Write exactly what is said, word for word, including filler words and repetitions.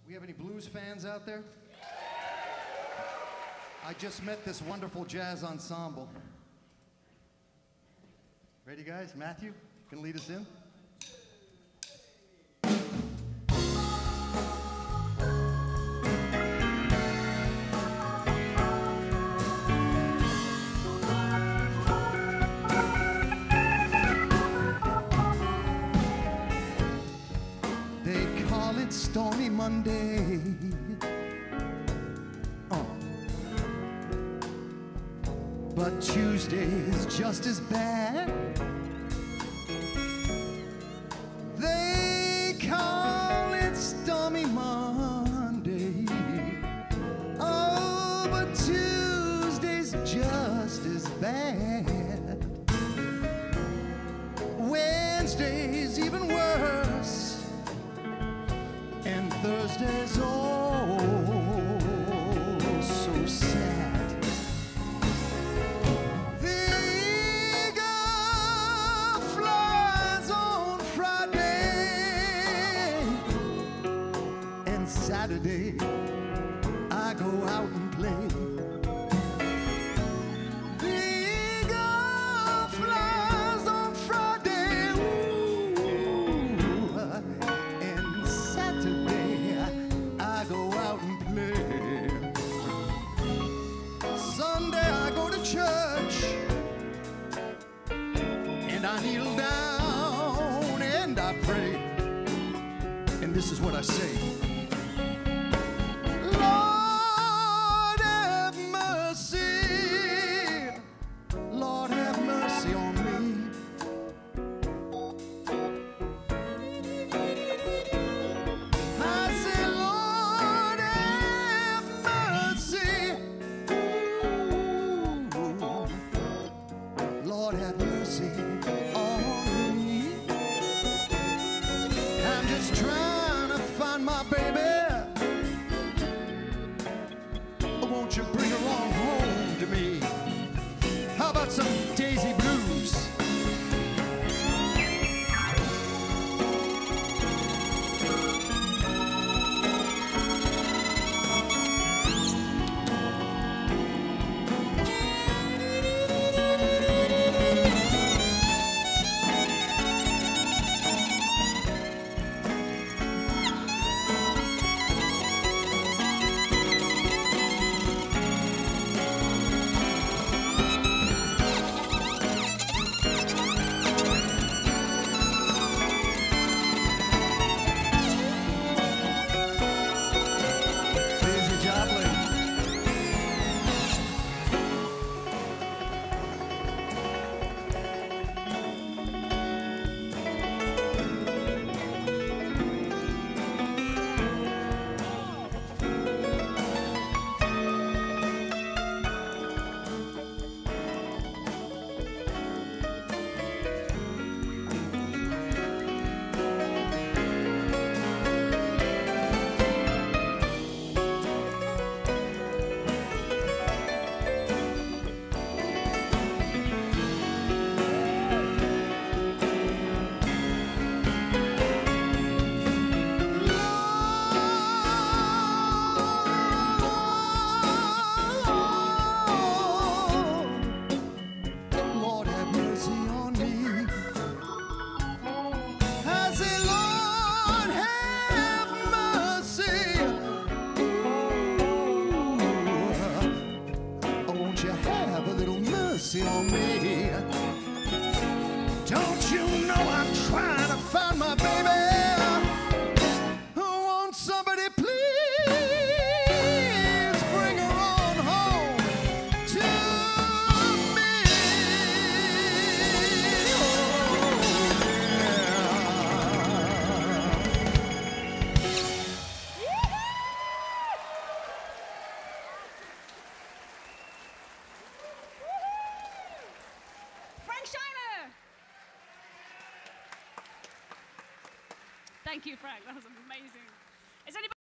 We have any blues fans out there? I just met this wonderful jazz ensemble. Ready, guys? Matthew, can lead us in? They call it Stormy Monday. Oh. But Tuesday is just as bad. They call it Stormy Monday. Oh, but Tuesday's just as bad. Wednesday's even worse. And Thursday's oh so sad. The eagle flies on Friday, and Saturday I go out and play. The eagle flies on Friday, ooh, and Saturday I go out and play. Sunday I go to church, and I kneel down and I pray, and this is what I say. Lord have mercy, Lord have mercy on me. I say, Lord have mercy, ooh, Lord have mercy on me. I'm just trying to find my baby. Won't you bring her on home to me? How about some Daisy Blues? Jopling. On me. Don't you know I'm trying to find my baby? Won't somebody please bring her on home to me? Oh, Thank you, Frank. That was amazing. Is anybody